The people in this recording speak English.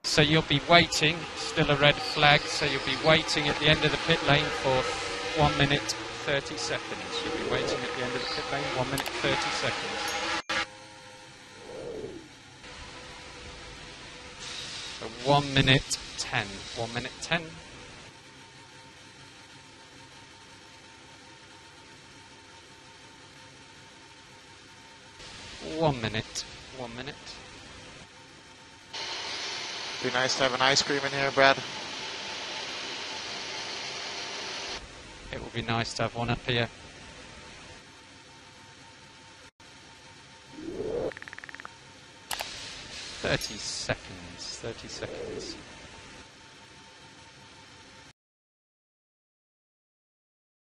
So you'll be waiting, still a red flag, so you'll be waiting at the end of the pit lane for 1 minute 30 seconds. You'll be waiting at the end of the pit lane, 1 minute 30 seconds. So 1 minute 10. 1 minute 10. One minute. Be nice to have an ice cream in here, Brad. It would be nice to have one up here. Thirty seconds. 30 seconds.